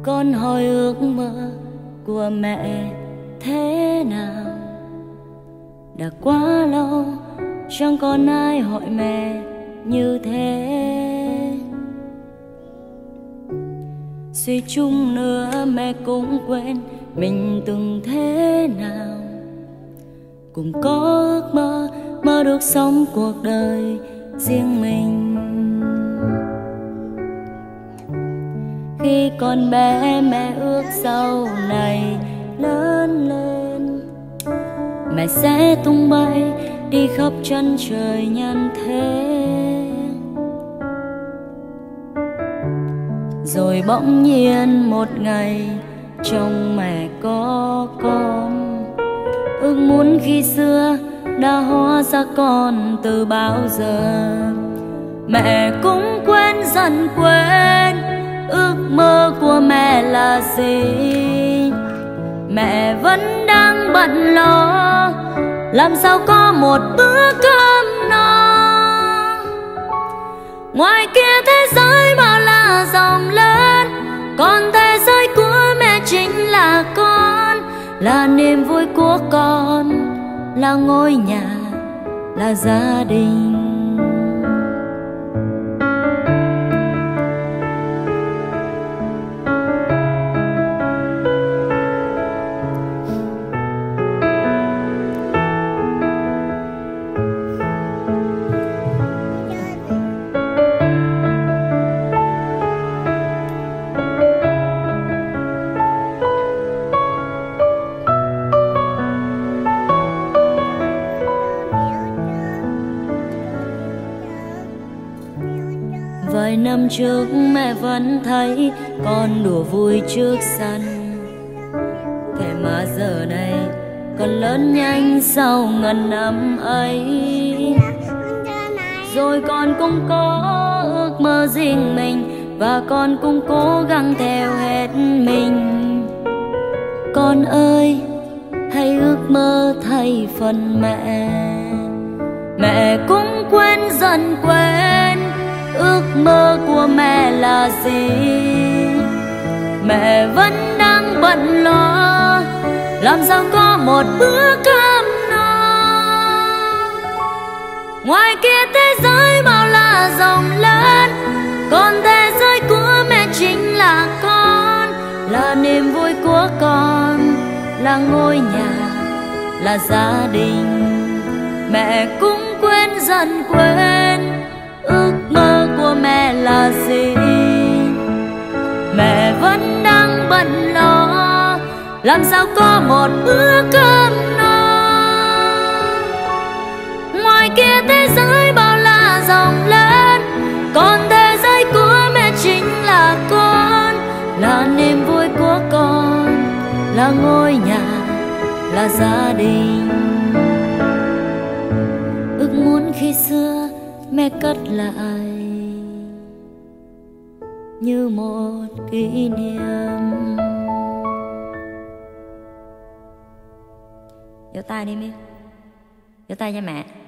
Con hỏi ước mơ của mẹ thế nào? Đã quá lâu chẳng còn ai hỏi mẹ như thế. Suy chung nữa mẹ cũng quên mình từng thế nào. Cùng có ước mơ, mơ được sống cuộc đời riêng mình. Khi còn bé mẹ ước sau này lớn lên, mẹ sẽ tung bay đi khắp chân trời nhân thế. Rồi bỗng nhiên một ngày trông mẹ có con, ước muốn khi xưa đã hóa ra con từ bao giờ. Mẹ cũng quên dần quên ước mơ của mẹ là gì. Mẹ vẫn đang bận lo làm sao có một bữa cơm no. Ngoài kia thế giới bao la rộng lớn, còn thế giới của mẹ chính là con. Là niềm vui của con, là ngôi nhà, là gia đình. Vài năm trước mẹ vẫn thấy con đùa vui trước sân, thế mà giờ này con lớn nhanh sau ngần năm ấy. Rồi con cũng có ước mơ riêng mình, và con cũng cố gắng theo hết mình. Con ơi, hãy ước mơ thay phần mẹ. Mẹ cũng quên dần quên ước mơ của mẹ là gì. Mẹ vẫn đang bận lo làm sao có một bữa cơm no. Ngoài kia thế giới bao la rộng lớn, còn thế giới của mẹ chính là con. Là niềm vui của con, là ngôi nhà, là gia đình. Mẹ cũng quên dần quên ước mơ của mẹ là gì. Mẹ vẫn đang bận lo làm sao có một bữa cơm no. Ngoài kia thế giới bao la rộng lớn, còn thế giới của mẹ chính là con. Là niềm vui của con, là ngôi nhà, là gia đình. Ước muốn khi xưa mẹ cất lại như một kỷ niệm. Vỗ tay đi Miu, vỗ tay cho mẹ.